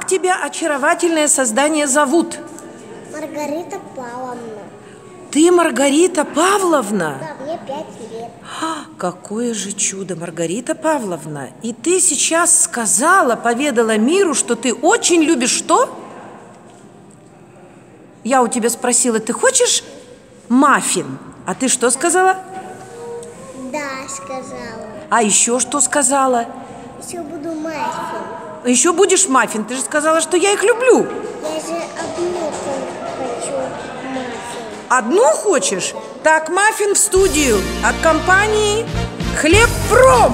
тебя, очаровательное создание, зовут? Маргарита Павловна. Ты Маргарита Павловна? Да, мне 5 лет. Какое же чудо, Маргарита Павловна. И ты сейчас сказала, поведала миру, что ты очень любишь что? Я у тебя спросила, ты хочешь маффин? А ты что сказала? Да, сказала. А еще что сказала? Еще буду маффин. Еще будешь маффин. Ты же сказала, что я их люблю. Я же одну хочу маффин. Одну хочешь? Так, маффин в студию от компании Хлебпром.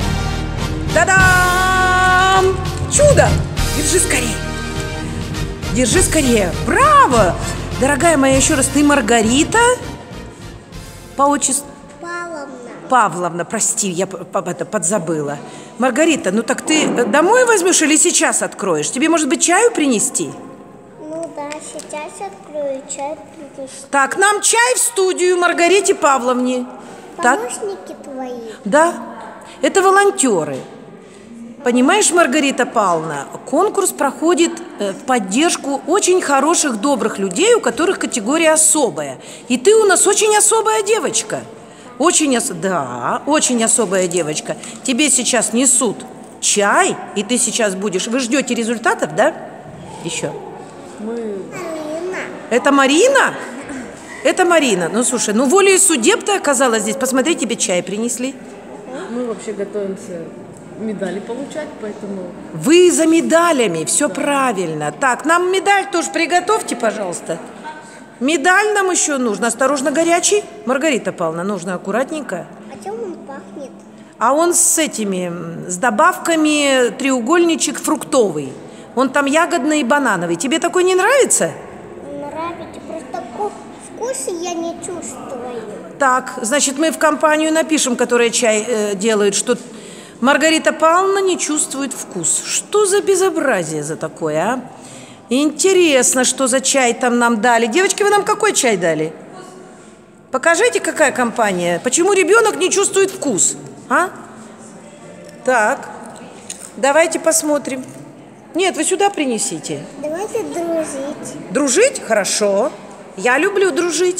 Та-дам! Чудо! Держи скорее. Держи скорее. Браво! Дорогая моя, еще раз, ты Маргарита? По отчеству? Павловна. Павловна, прости, я подзабыла. Маргарита, ну так ты домой возьмешь или сейчас откроешь? Тебе, может быть, чаю принести? Ну да, сейчас открою, чай принести. Так, нам чай в студию Маргарите Павловне. Так? Помощники твои? Да, это волонтеры. Понимаешь, Маргарита Павловна, конкурс проходит в поддержку очень хороших, добрых людей, у которых категория особая. И ты у нас очень особая девочка. Очень особая девочка. Тебе сейчас несут чай, и ты сейчас будешь... Вы ждете результатов, да? Еще. Марина. Это Марина? Это Марина. Ну, слушай, ну волей судеб ты оказалась здесь. Посмотри, тебе чай принесли. Мы вообще готовимся медали получать, поэтому... Вы за медалями, все правильно. Так, нам медаль тоже приготовьте, пожалуйста. Медаль нам еще нужно. Осторожно, горячий. Маргарита Павловна, нужно аккуратненько. А чем он пахнет? А он с этими, с добавками треугольничек фруктовый. Он там ягодный и банановый. Тебе такой не нравится? Нравится, просто вкуса я не чувствую. Так, значит, мы в компанию напишем, которая чай делает, что Маргарита Павловна не чувствует вкус. Что за безобразие за такое, а? Интересно, что за чай там нам дали. Девочки, вы нам какой чай дали? Покажите, какая компания. Почему ребенок не чувствует вкус? А? Так, давайте посмотрим. Нет, вы сюда принесите. Давайте дружить. Дружить? Хорошо. Я люблю дружить.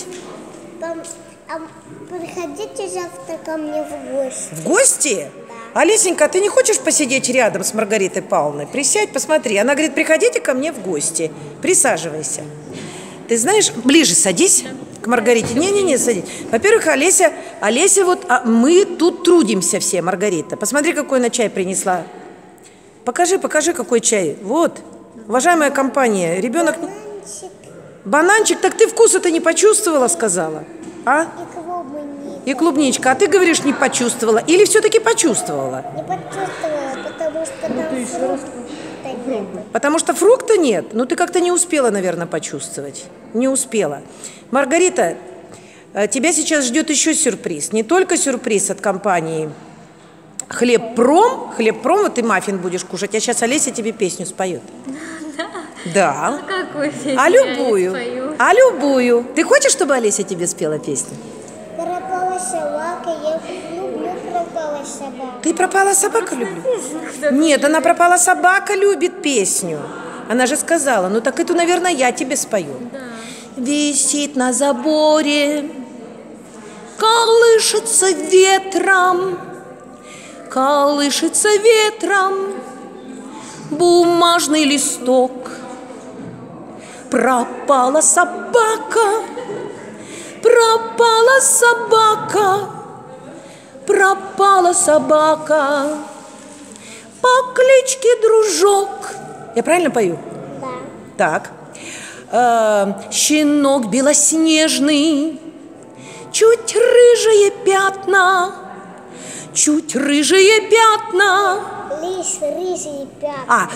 Приходите завтра ко мне в гости. В гости? Олесенька, ты не хочешь посидеть рядом с Маргаритой Павловной? Присядь, посмотри. Она говорит, приходите ко мне в гости. Присаживайся. Ты знаешь, ближе садись к Маргарите. Не-не-не, садись. Во-первых, Олеся, вот мы тут трудимся все, Маргарита. Посмотри, какой она чай принесла. Покажи, какой чай. Вот, уважаемая компания, ребенок... Бананчик. Бананчик, так ты вкуса-то не почувствовала, сказала? А? И клубника. И клубничка. А ты говоришь, не почувствовала? Или все-таки почувствовала? Не почувствовала, потому что там фрукта нет. Потому что фрукта нет? Ну, ты как-то не успела, наверное, почувствовать. Не успела. Маргарита, тебя сейчас ждет еще сюрприз. Не только сюрприз от компании Хлебпром, вот ты маффин будешь кушать, а сейчас Олеся тебе песню споет. Да. А какую песню? А любую. Я не спою. А любую. Ты хочешь, чтобы Олеся тебе спела песню? Пропала собака, я люблю пропала собака. Ты пропала собака люблю? Нет, она пропала собака любит песню. Она же сказала, ну так эту, наверное, я тебе спою. Да. Висит на заборе, колышется ветром, бумажный листок. Пропала собака, по кличке Дружок. Я правильно пою? Да. Так. Щенок белоснежный, чуть рыжие пятна. Лишь рыжие пятна.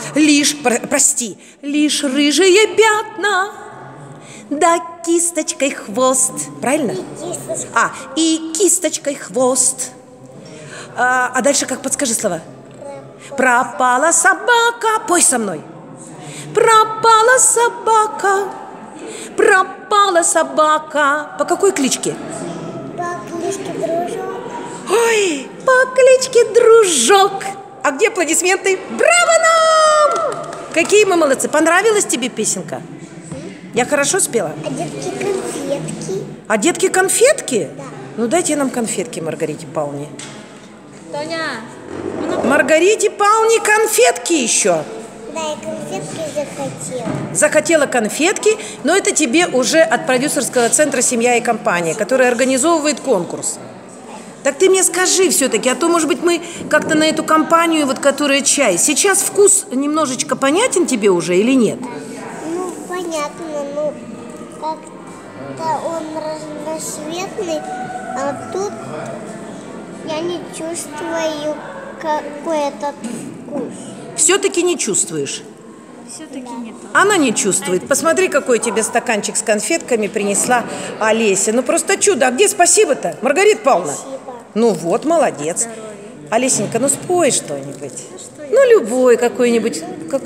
Лишь рыжие пятна, да кисточкой хвост. Правильно? И кисточкой хвост. А дальше как? Подскажи слова. Пропала собака. Пой со мной. Пропала собака. По какой кличке? По кличке Дружок. Ой, по кличке Дружок. А где аплодисменты? Браво нам! Какие мы молодцы. Понравилась тебе песенка? Я хорошо спела? А детки конфетки. А детки конфетки? Да. Ну дайте нам конфетки, Маргарите Павловне. Тоня, Маргарите Павловне конфетки еще. Да, и конфетки захотела. Захотела конфетки, но это тебе уже от продюсерского центра «Семья и компания», который организовывает конкурс. Так ты мне скажи все-таки, а то, может быть, мы как-то на эту компанию, вот которая чай. Сейчас вкус немножечко понятен тебе уже или нет? Ну, понятно, ну, как-то он разноцветный, а тут я не чувствую какой-то вкус. Все-таки не чувствуешь? все-таки не то. Она не чувствует. Посмотри, какой тебе стаканчик с конфетками принесла Олеся. Ну, просто чудо. А где спасибо-то, Маргарита Павловна? Спасибо. Ну вот, молодец. Олесенька, ну спой что-нибудь. что Ну, любой какой-нибудь.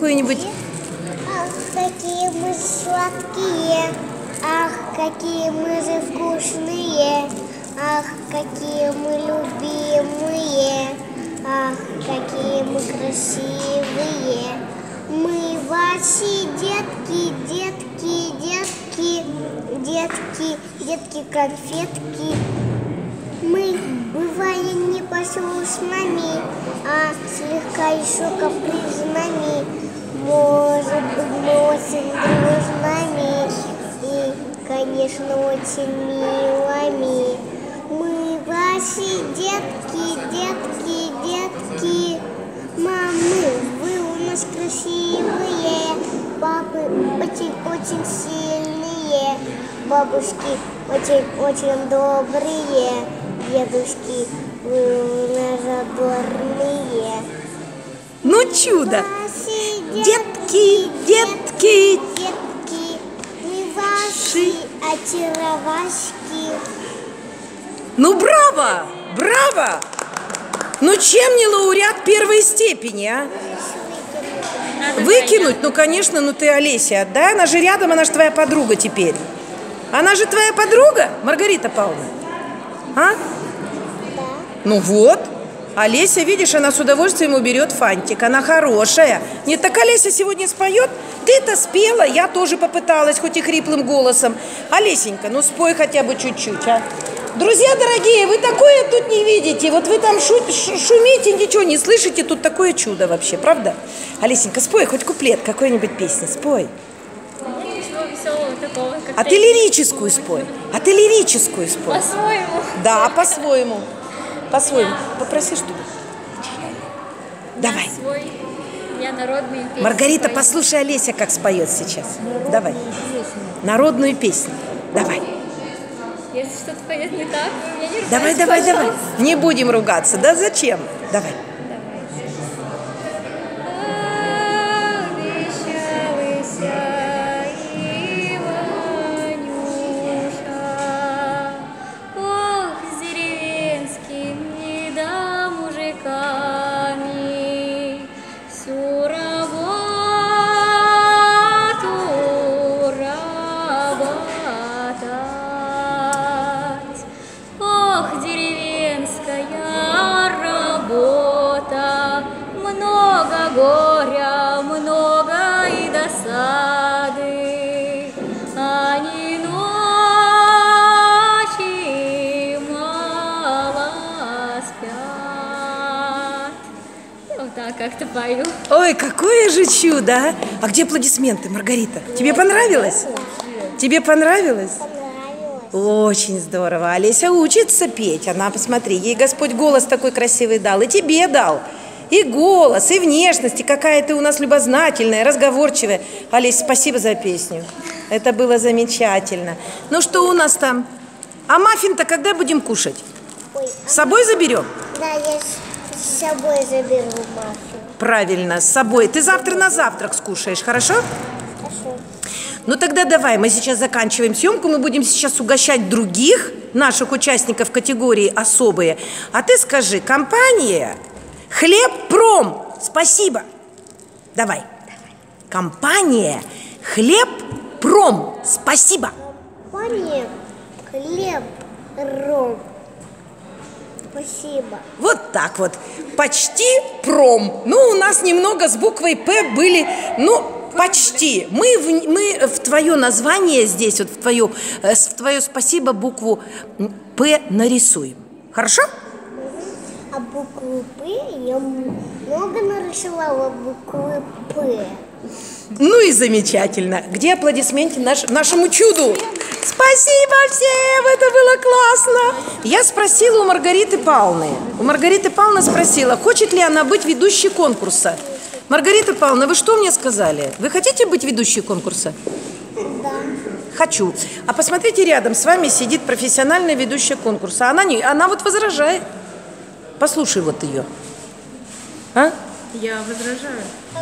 Ах, какие мы сладкие, ах, какие мы же вкусные, ах, какие мы любимые, ах, какие мы красивые. Мы ваши детки, детки, детки, детки, детки, конфетки. Мы бываем непослушными, а слегка еще капризными. Может быть, мы очень дружными и, конечно, очень милыми. Мы ваши детки, детки, детки. Мамы, вы у нас красивые, папы очень-очень сильные, бабушки очень-очень добрые, дедушки, вы у нас задорные. Ну, чудо! Ваши Детки, детки! детки, мы ваши очаровашки. Ну, браво! Браво! Ну, чем не лауреат первой степени, а? Выкинуть? Ну, конечно, ну ты Олесе отдай. Она же рядом, она же твоя подруга теперь. Она же твоя подруга, Маргарита Павловна? А? Да. Ну вот. Олеся, видишь, она с удовольствием уберет фантик. Она хорошая. Нет, так Олеся сегодня споет? Ты-то спела, я тоже попыталась, хоть и хриплым голосом. Олесенька, ну спой хотя бы чуть-чуть, а? Друзья дорогие, вы такое тут не видите. Вот вы там шумите, ничего не слышите. Тут такое чудо вообще, правда? Олесенька, спой хоть куплет какой-нибудь песни, спой. Ничего веселого такого, как А ты лирическую спой. А ты лирическую спой. по-своему. Да, по-своему. По-своему. Попроси, чтобы. Давай. Свой, я народные песни Маргарита, пою. послушай Олеся, как споет сейчас. Давай. Народную песню. Давай. Если что-то пойдет не так, вы меня не ругайте, Давай, давай, давай. пожалуйста. Не будем ругаться. Да зачем? Давай. Обещалася Иванюша, ох, с деревенскими да мужиками всю работу работать. Ох, деревенская работа, много горя, много и досады, они ночи мало спят. Вот так как-то пою. Ой, какое же чудо, а? А где аплодисменты, Маргарита? Тебе понравилось? Тебе понравилось? Понравилось. Очень здорово. Олеся учится петь. Она, посмотри, ей Господь голос такой красивый дал. И тебе дал. И голос, и внешность, и какая ты у нас любознательная, разговорчивая. Олесь, спасибо за песню. Это было замечательно. Ну что у нас там? А маффин-то когда будем кушать? Ой, С собой заберем? да, я с собой заберу маффин. Правильно, с собой. Ты завтра на завтрак скушаешь, хорошо? Хорошо. Ну тогда давай, мы сейчас заканчиваем съемку, мы будем сейчас угощать других наших участников категории «Особые». А ты скажи, компания «Хлебпром». Спасибо. Давай. Компания «Хлебпром». Спасибо. Компания хлеб, ром. Спасибо. Вот так вот. Почти пром. Ну, у нас немного с буквой «П» были, ну, почти. Мы в твое название здесь, вот в твое спасибо букву «П» нарисуем. Хорошо? А букву «П» я много нарисовала буквы «П». Ну и замечательно. Где аплодисменты нашему чуду? Спасибо всем, это было классно. Я спросила у Маргариты Павловны. У Маргариты Павловны спросила, хочет ли она быть ведущей конкурса. Маргарита Павловна, вы что мне сказали? Вы хотите быть ведущей конкурса? Да. Хочу. А посмотрите, рядом с вами сидит профессиональная ведущая конкурса. Она вот возражает. Послушай вот ее. А? Я возражаю.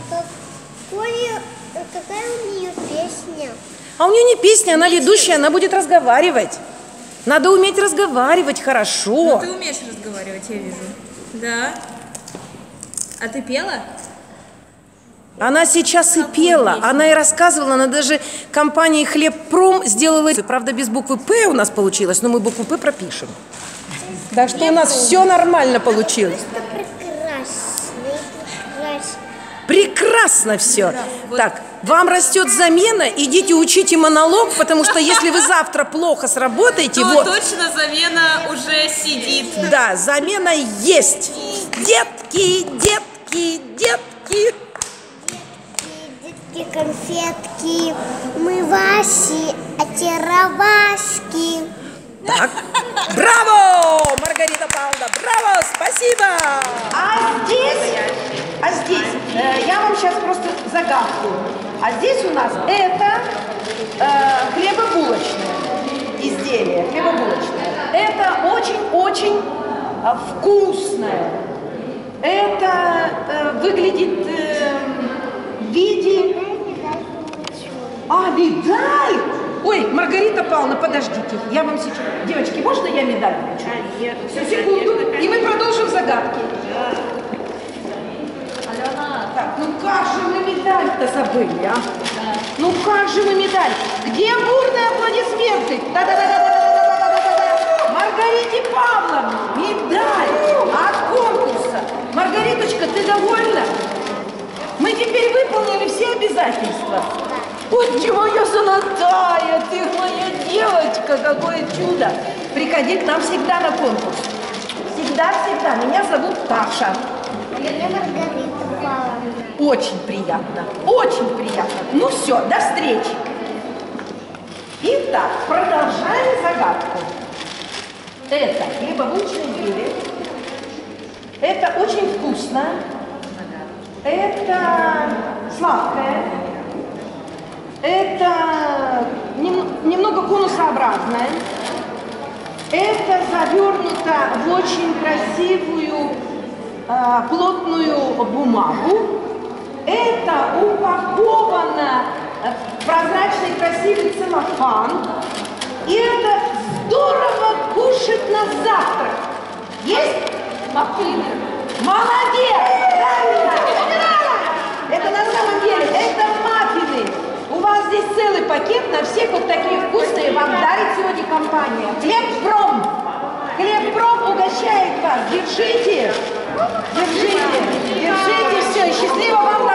Какая у нее песня? А у нее не песня, она ведущая, она будет разговаривать. Надо уметь разговаривать хорошо. Ну, ты умеешь разговаривать, я вижу. Да. А ты пела? Она сейчас и пела, она и рассказывала, она даже компании «Хлебпром» сделала, правда, без буквы «П» у нас получилось, но мы букву «П» пропишем. Так что у нас все нормально получилось. Это прекрасно. Прекрасно все. Так, вам растет замена, идите учите монолог, потому что если вы завтра плохо сработаете, То вот. точно замена уже сидит. Да, замена есть. Детки, детки, детки. Детки, конфетки, мы Васи, очаровашки. Так, браво, Маргарита Павловна, браво, спасибо. А здесь, я вам сейчас просто загадку. А здесь у нас это хлебобулочное изделие, хлебобулочное. Это очень-очень вкусное. Это выглядит в виде... А, медаль! Ой, Маргарита Павловна, подождите, я вам сейчас... Девочки, можно я медаль получу? Нет. Все, секунду, и мы продолжим загадки. Так, ну как же мы медаль-то забыли, а? Ну как же мы медаль? Где бурные аплодисменты? Да-да-да-да-да-да-да-да-да-да! Маргарите Павловне, медаль от конкурса. Маргариточка, ты довольна? Мы теперь выполнили все обязательства. Вот чего я золотая, ты моя девочка, какое чудо. Приходи к нам всегда на конкурс. Всегда-всегда. Меня зовут Таша. Я Маргарита Павловна. Очень приятно, очень приятно. Ну все, до встречи. Итак, продолжаем загадку. Это хлебобулочное изделие. Это очень вкусно. Это сладкое. Это немного конусообразное. Это завернуто в очень красивую плотную бумагу. Это упаковано в прозрачный красивый целлофан. И это здорово кушать на завтрак. Есть? Маффины. Молодец! Правильно! Это на самом деле, это маффины. У вас здесь целый пакет на всех вот такие вкусные вам дарит сегодня компания. Хлебпром. Хлебпром угощает вас. Держите. Держите. Держите все. И счастливо вам